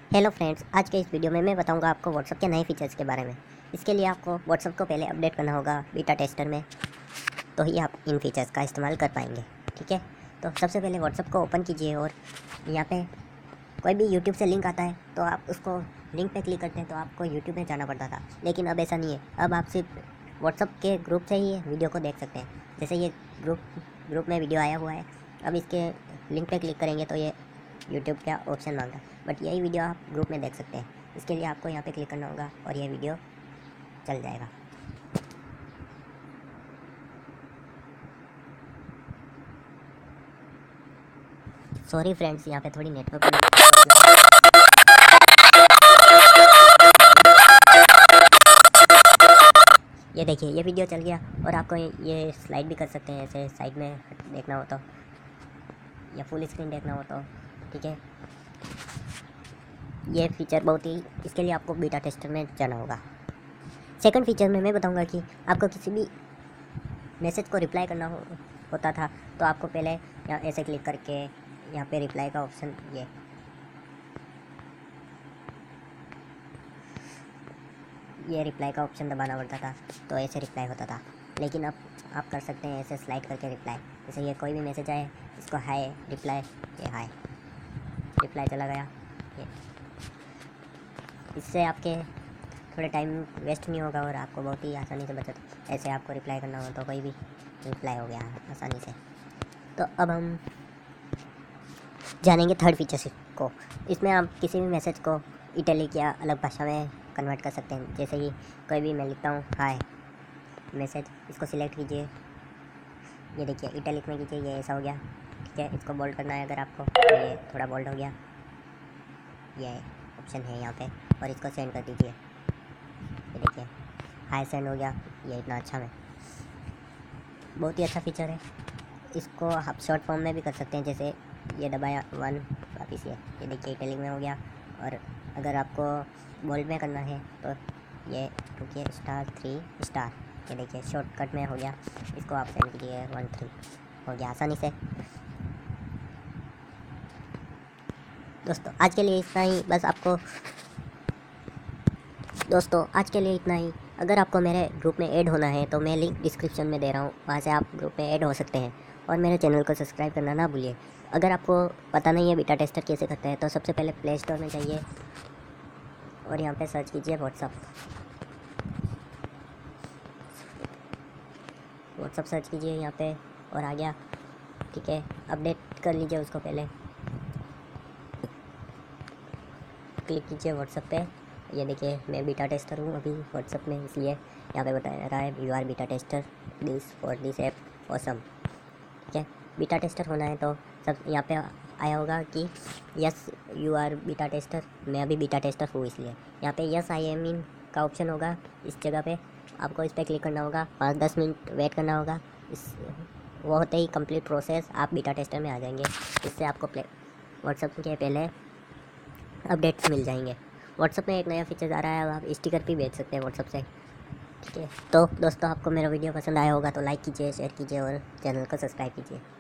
Hello friends, आज के इस वीडियो में मैं बताऊंगा आपको व्हाट्सअप के नए फीचर्स के बारे में। इसके लिए आपको व्हाट्सअप को पहले अपडेट करना होगा बीटा टेस्टर में, तो ही आप इन फीचर्स का इस्तेमाल कर पाएंगे। ठीक है, तो सबसे पहले व्हाट्सअप को ओपन कीजिए और यहाँ पे कोई भी यूट्यूब से लिंक आता है तो आप उसको लिंक पे क्लिक करते हैं तो आपको यूट्यूब में जाना पड़ता था, लेकिन अब ऐसा नहीं है। अब आप सिर्फ व्हाट्सअप के ग्रुप से ही वीडियो को देख सकते हैं। जैसे ये ग्रुप में वीडियो आया हुआ है, अब इसके लिंक पे क्लिक करेंगे तो ये यूट्यूब का ऑप्शन मांगा, बट यही वीडियो आप ग्रुप में देख सकते हैं। इसके लिए आपको यहाँ पे क्लिक करना होगा और ये वीडियो चल जाएगा। सॉरी फ्रेंड्स, यहाँ पे थोड़ी नेटवर्क ये देखिए, ये वीडियो चल गया और आपको ये स्लाइड भी कर सकते हैं, ऐसे साइड में देखना हो तो, या फुल स्क्रीन देखना हो तो। ठीक है, ये फीचर बहुत ही, इसके लिए आपको बीटा टेस्टर में जाना होगा। सेकंड फीचर में मैं बताऊंगा कि आपको किसी भी मैसेज को रिप्लाई करना होता था तो आपको पहले यहाँ ऐसे क्लिक करके यहाँ पे रिप्लाई का ऑप्शन, ये रिप्लाई का ऑप्शन दबाना पड़ता था तो ऐसे रिप्लाई होता था। लेकिन अब आप कर सकते हैं ऐसे स्लाइड करके रिप्लाई। जैसे ये कोई भी मैसेज आए, इसको हाय रिप्लाई, ये हाय रिप्लाई चला गया। ये इससे आपके थोड़े टाइम वेस्ट नहीं होगा और आपको बहुत ही आसानी से बचत। ऐसे आपको रिप्लाई करना हो तो कोई भी रिप्लाई हो गया आसानी से। तो अब हम जानेंगे थर्ड फीचर को। इसमें आप किसी भी मैसेज को इटैलिक या अलग भाषा में कन्वर्ट कर सकते हैं। जैसे कि कोई भी मैं लिखता हूँ हाय मैसेज, इसको सिलेक्ट कीजिए, ये देखिए इटैलिक में कीजिए, ये ऐसा हो गया। ठीक है, इसको बोल्ड करना है अगर आपको, ये थोड़ा बोल्ड हो गया, ये ऑप्शन है यहाँ पे, और इसको सेंड कर दीजिए। ये देखिए हाय सेंड हो गया, ये इतना अच्छा है, बहुत ही अच्छा फीचर है। इसको आप शॉर्ट फॉर्म में भी कर सकते हैं। जैसे ये दबाया 1, वापिस ये देखिए इटैलिक में हो गया। और अगर आपको बोल्ड में करना है तो ये रुकिए *3*, ये देखिए शॉर्टकट में हो गया। इसको आप सेंड कीजिए 1 3, हो गया आसानी से। दोस्तों आज के लिए इतना ही, बस आपको दोस्तों आज के लिए इतना ही। अगर आपको मेरे ग्रुप में ऐड होना है तो मैं लिंक डिस्क्रिप्शन में दे रहा हूँ, वहाँ से आप ग्रुप में ऐड हो सकते हैं। और मेरे चैनल को सब्सक्राइब करना ना भूलिए। अगर आपको पता नहीं है बीटा टेस्टर कैसे करते हैं तो सबसे पहले प्ले स्टोर में जाइए और यहाँ पे सर्च कीजिए व्हाट्सअप सर्च कीजिए यहाँ पे और आ गया। ठीक है, अपडेट कर लीजिए उसको, पहले क्लिक कीजिए व्हाट्सअप पे। ये देखिए मैं बीटा टेस्टर हूँ अभी व्हाट्सअप में, इसलिए यहाँ पे बता रहा है you are beta tester this app awesome. ठीक है, बीटा टेस्टर होना है तो सब यहाँ पे आया होगा कि yes you are beta tester. मैं अभी बीटा टेस्टर हूँ इसलिए यहाँ पे यस आई एम इन का ऑप्शन होगा। इस जगह पे आपको इस पर क्लिक करना होगा, 5-10 मिनट वेट करना होगा। वो होते ही कंप्लीट प्रोसेस आप बीटा टेस्टर में आ जाएंगे। इससे आपको व्हाट्सअप के पहले अपडेट्स मिल जाएंगे। व्हाट्सअप में एक नया फीचर आ रहा है, आप स्टिकर भी भेज सकते हैं व्हाट्सअप से। ठीक है, तो दोस्तों आपको मेरा वीडियो पसंद आया होगा तो लाइक कीजिए, शेयर कीजिए और चैनल को सब्सक्राइब कीजिए।